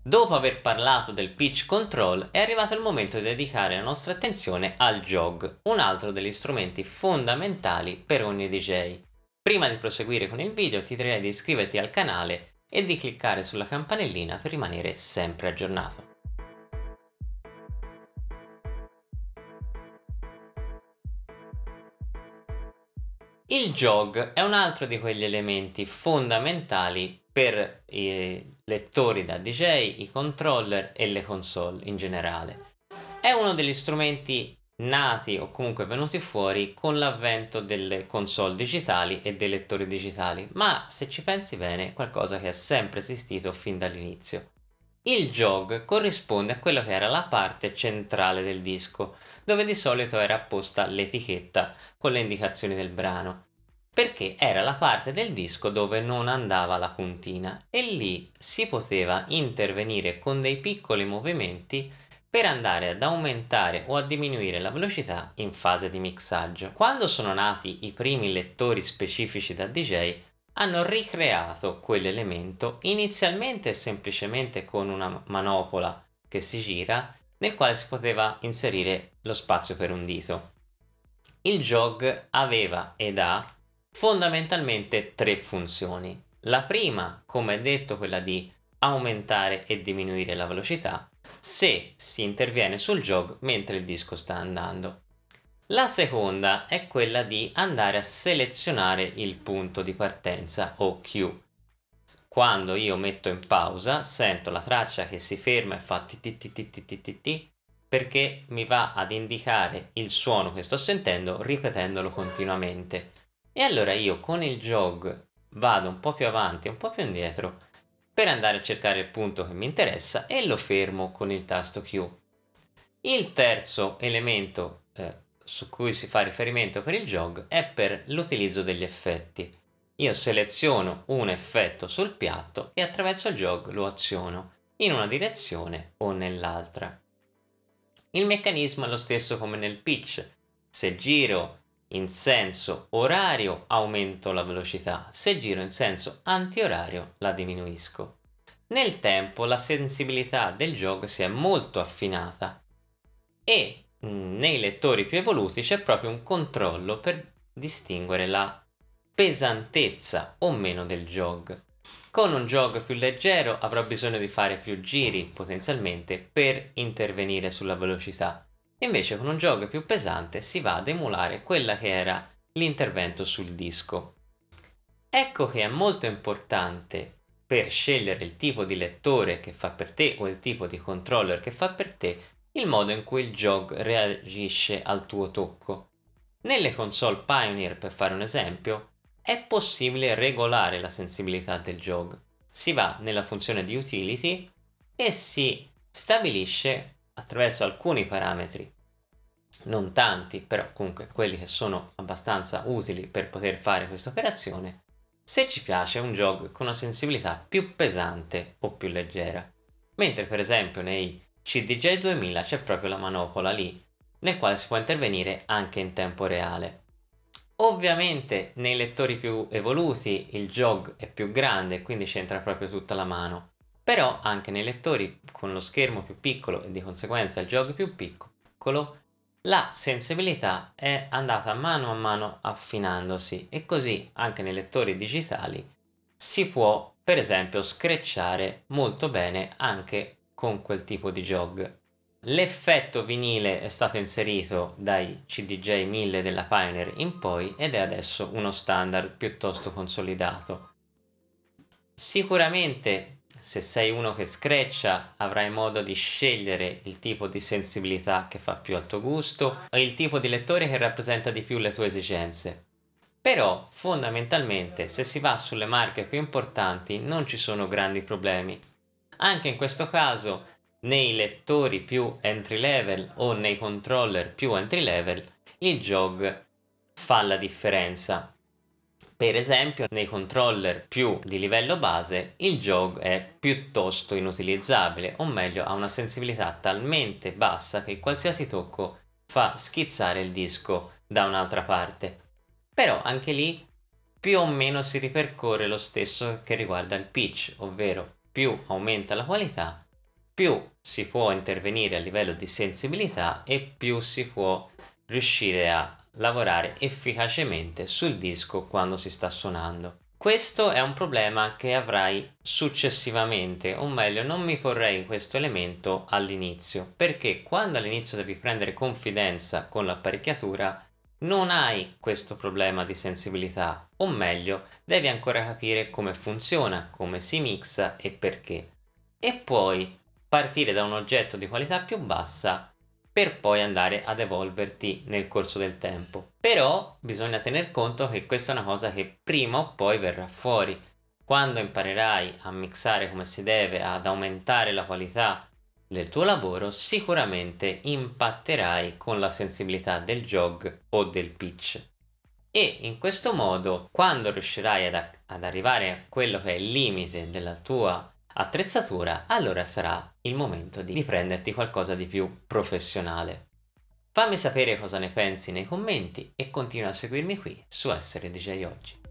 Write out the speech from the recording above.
Dopo aver parlato del pitch control, è arrivato il momento di dedicare la nostra attenzione al jog, un altro degli strumenti fondamentali per ogni DJ. Prima di proseguire con il video ti direi di iscriverti al canale e di cliccare sulla campanellina per rimanere sempre aggiornato. Il jog è un altro di quegli elementi fondamentali per i lettori da DJ, i controller e le console in generale. È uno degli strumenti nati o comunque venuti fuori con l'avvento delle console digitali e dei lettori digitali, ma se ci pensi bene è qualcosa che è sempre esistito fin dall'inizio. Il jog corrisponde a quello che era la parte centrale del disco, dove di solito era apposta l'etichetta con le indicazioni del brano, perché era la parte del disco dove non andava la puntina e lì si poteva intervenire con dei piccoli movimenti per andare ad aumentare o a diminuire la velocità in fase di mixaggio. Quando sono nati i primi lettori specifici da DJ, hanno ricreato quell'elemento inizialmente semplicemente con una manopola che si gira nel quale si poteva inserire lo spazio per un dito. Il jog aveva ed ha fondamentalmente tre funzioni. La prima, come detto, quella di aumentare e diminuire la velocità se si interviene sul jog mentre il disco sta andando. La seconda è quella di andare a selezionare il punto di partenza o cue. Quando io metto in pausa sento la traccia che si ferma e fa ti ti ti ti ti ti ti ti perché mi va ad indicare il suono che sto sentendo ripetendolo continuamente. E allora io con il jog vado un po' più avanti e un po' più indietro per andare a cercare il punto che mi interessa e lo fermo con il tasto Q. Il terzo elemento su cui si fa riferimento per il jog è per l'utilizzo degli effetti. Io seleziono un effetto sul piatto e attraverso il jog lo aziono in una direzione o nell'altra. Il meccanismo è lo stesso come nel pitch. Se giro in senso orario aumento la velocità, se giro in senso antiorario la diminuisco. Nel tempo la sensibilità del jog si è molto affinata e nei lettori più evoluti c'è proprio un controllo per distinguere la pesantezza o meno del jog. Con un jog più leggero avrò bisogno di fare più giri potenzialmente per intervenire sulla velocità. Invece con un jog più pesante si va ad emulare quella che era l'intervento sul disco. Ecco che è molto importante per scegliere il tipo di lettore che fa per te o il tipo di controller che fa per te il modo in cui il jog reagisce al tuo tocco. Nelle console Pioneer, per fare un esempio, è possibile regolare la sensibilità del jog. Si va nella funzione di utility e si stabilisce attraverso alcuni parametri, non tanti, però comunque quelli che sono abbastanza utili per poter fare questa operazione, se ci piace un jog con una sensibilità più pesante o più leggera. Mentre per esempio nei CDJ 2000 c'è proprio la manopola lì, nel quale si può intervenire anche in tempo reale. Ovviamente nei lettori più evoluti il jog è più grande, quindi c'entra proprio tutta la mano, però anche nei lettori con lo schermo più piccolo e di conseguenza il jog più piccolo, la sensibilità è andata a mano affinandosi e così anche nei lettori digitali si può per esempio screcciare molto bene anche con quel tipo di jog. L'effetto vinile è stato inserito dai CDJ 1000 della Pioneer in poi ed è adesso uno standard piuttosto consolidato. Sicuramente se sei uno che screccia avrai modo di scegliere il tipo di sensibilità che fa più al tuo gusto e il tipo di lettore che rappresenta di più le tue esigenze. Però fondamentalmente se si va sulle marche più importanti non ci sono grandi problemi. Anche in questo caso nei lettori più entry level o nei controller più entry level il jog fa la differenza. Per esempio nei controller più di livello base il jog è piuttosto inutilizzabile, o meglio ha una sensibilità talmente bassa che qualsiasi tocco fa schizzare il disco da un'altra parte. Però anche lì più o meno si ripercorre lo stesso che riguarda il pitch, ovvero più aumenta la qualità più si può intervenire a livello di sensibilità e più si può riuscire a lavorare efficacemente sul disco quando si sta suonando. Questo è un problema che avrai successivamente, o meglio, non mi porrei questo elemento all'inizio, perché quando all'inizio devi prendere confidenza con l'apparecchiatura non hai questo problema di sensibilità, o meglio, devi ancora capire come funziona, come si mixa e perché. E poi partire da un oggetto di qualità più bassa per poi andare ad evolverti nel corso del tempo. Però bisogna tener conto che questa è una cosa che prima o poi verrà fuori. Quando imparerai a mixare come si deve, ad aumentare la qualità del tuo lavoro, sicuramente impatterai con la sensibilità del jog o del pitch. E in questo modo, quando riuscirai ad arrivare a quello che è il limite della tua attrezzatura, allora sarà il momento di prenderti qualcosa di più professionale. Fammi sapere cosa ne pensi nei commenti e continua a seguirmi qui su Essere DJ Oggi.